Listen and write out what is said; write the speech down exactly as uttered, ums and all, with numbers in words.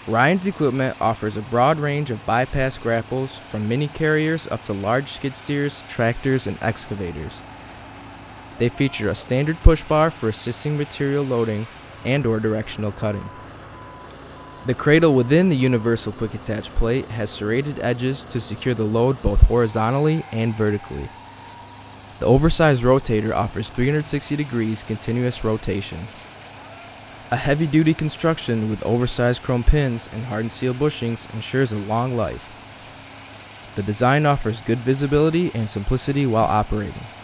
Ryan's equipment offers a broad range of bypass grapples from mini carriers up to large skid steers, tractors, and excavators. They feature a standard push bar for assisting material loading and or directional cutting. The cradle within the universal quick attach plate has serrated edges to secure the load both horizontally and vertically. The oversized rotator offers three hundred sixty degrees continuous rotation. A heavy-duty construction with oversized chrome pins and hardened steel bushings ensures a long life. The design offers good visibility and simplicity while operating.